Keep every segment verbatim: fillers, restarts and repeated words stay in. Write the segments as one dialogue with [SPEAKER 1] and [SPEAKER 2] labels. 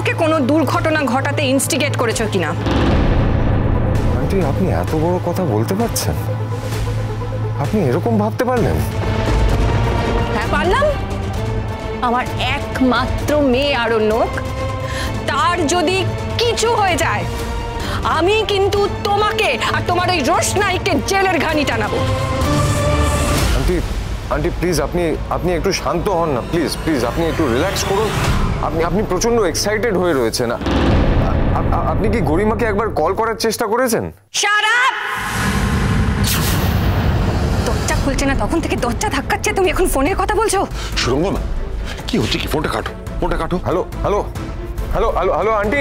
[SPEAKER 1] আমাকে কোনো দুর্ঘটনা ঘটাতে ইনস্টিগেট করেছো কিনা।
[SPEAKER 2] আন্টি, আপনি এত বড় কথা বলতে পারছেন? আপনি এরকম ভাবতে পারলেন?
[SPEAKER 1] হ্যাঁ পারলাম। আমার একমাত্র মেয়ে আরণ্যক, তার যদি কিছু হয়ে যায় আমি কিন্তু তোমাকে আর তোমার ওই রোশনাইকে জেলের ঘানি টানাবো।
[SPEAKER 2] আন্টি আন্টি প্লিজ, আপনি আপনি একটু শান্ত হন না, প্লিজ প্লিজ আপনি একটু রিল্যাক্স করুন। আপনি আপনি প্রচন্ড এক্সাইটেড হয়ে রয়েছেন। আপনি কি গরিমাকে একবার কল করার চেষ্টা করেছেন?
[SPEAKER 1] Shut up! দরজা খুলছে না তখন থেকে দরজা ধাক্কাচ্ছে, তুমি এখন ফোনের কথা বলছো?
[SPEAKER 3] সুরঙ্গমা, কি হচ্ছে কি? ফোনটা কাটো, ফোনটা কাটো।
[SPEAKER 2] Hello hello hello hello hello aunty,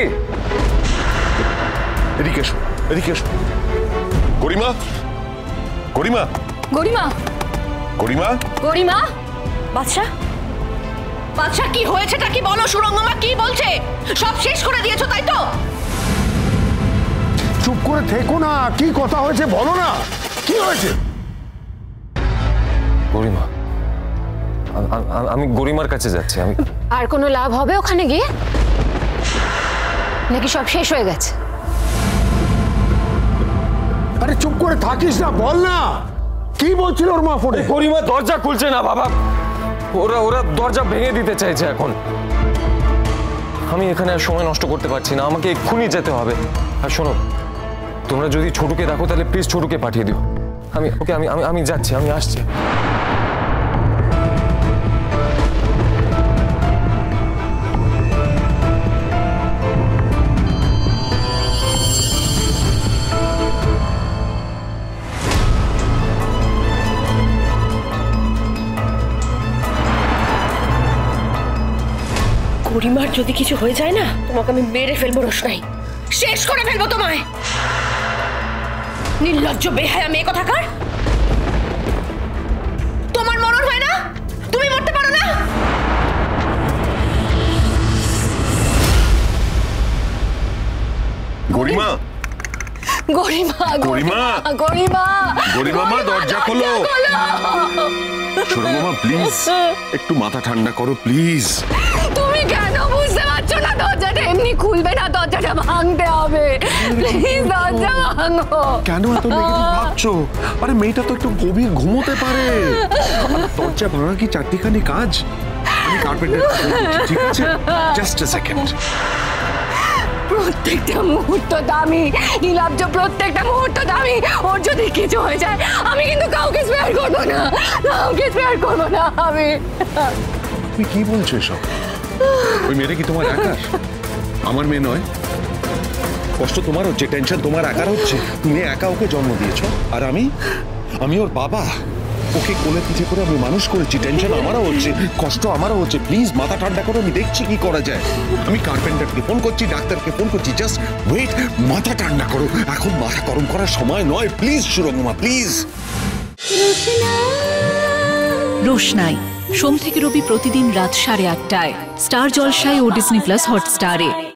[SPEAKER 3] এদিকে এসো, এদিকে এসো। গরিমা, গরিমা,
[SPEAKER 1] গরিমা,
[SPEAKER 3] গরিমা,
[SPEAKER 1] গরিমা। বাদশা, বাদশা কি হয়েছেটা কি বলো? সুরঙ্গমা কি বলছে? সব শেষ করে দিয়েছো তাই তো?
[SPEAKER 4] চুপ করে থেকো না, কি কথা হয়েছে বলো না, কি হয়েছে?
[SPEAKER 2] গরিমা, আমি গরিমার কাছে যাচ্ছি। আমি
[SPEAKER 5] আর কোনো লাভ হবে ওখানে গিয়ে, নাকি সব শেষ হয়ে গেছে?
[SPEAKER 4] আরে চুপ করে থাকিস না, বল না কি বলছিল ওর মা ফোনে?
[SPEAKER 2] গরিমা দরজা খুলছে না বাবা, ওরা ওরা দরজা ভেঙে দিতে চাইছে এখন। আমি এখানে আর সময় নষ্ট করতে পারছি না, আমাকে এক্ষুনি যেতে হবে। আর শোনো, তোমরা যদি ছোটুকে দেখো তাহলে প্লিজ ছোটুকে পাঠিয়ে দিও। আমি ওকে আমি আমি যাচ্ছি, আমি আসছি।
[SPEAKER 6] গরিমার যদি কিছু হয়ে যায় না, তোমাকে আমি মেরে ফেলবো রোশনাই, শেষ করে ফেলবো তোমায়। নির্লজ্জ বেহায়া মেয়ে কোথাকার। তোমার মরণ হয় না? তুমি মরতে পারো না?
[SPEAKER 3] গরিমা,
[SPEAKER 1] গরিমা,
[SPEAKER 3] গরিমা,
[SPEAKER 1] গরিমা,
[SPEAKER 3] গরিমা মা, দরজা খোলো। সুরঙ্গমা প্লিজ একটু মাথা ঠান্ডা করো প্লিজ।
[SPEAKER 1] তুমি কেন বুঝতে পারছো না? দরজাটা এমনি খুলবে না, দরজাটা ভাঙতে হবে। প্লিজ দরজা ভাঙো।
[SPEAKER 3] কেন এত নেগেটিভ ভাবছো? আরে মেয়েটা তো একটু গভীর ঘুমোতে পারে। দরজা ভাঙা কি চারটিখানি কাজ? আমি কার্পেন্টার, ঠিক আছে? Just a second.
[SPEAKER 1] প্রত্যেকটা মুহূর্ত দামি, নীলাব্জ, প্রত্যেকটা মুহূর্ত দামি। ওর যদি কিছু হয়ে যায় আমি কিন্তু কাউকে স্পেয়ার করবো না, কাউকে স্পেয়ার করবো না আমি।
[SPEAKER 3] তুমি কি বলছো এসব? ওই মেয়েটা কি তোমার একার? আমার মেয়ে নয়? কষ্ট তোমার হচ্ছে, টেনশন তোমার একার হচ্ছে। তুমি একা ওকে জন্ম দিয়েছো, আর আমি আমি ওর বাবা। ওকে কোলে পিঠে করে আমি মানুষ করেছি, টেনশন আমারও হচ্ছে, কষ্ট আমারও হচ্ছে। প্লিজ মাথা ঠান্ডা করো, আমি দেখছি কি করা যায়। আমি কার্পেন্টারকে ফোন করছি, ডাক্তারকে ফোন করছি, জাস্ট ওয়েট। মাথা ঠান্ডা করো, এখন মাথা গরম করার সময় নয়। Please Surangama, please.
[SPEAKER 7] রোশনাই সোম থেকে রবি প্রতিদিন রাত সাড়ে আটটায় স্টার জলসায় ও ডিজনি প্লাস হটস্টারে।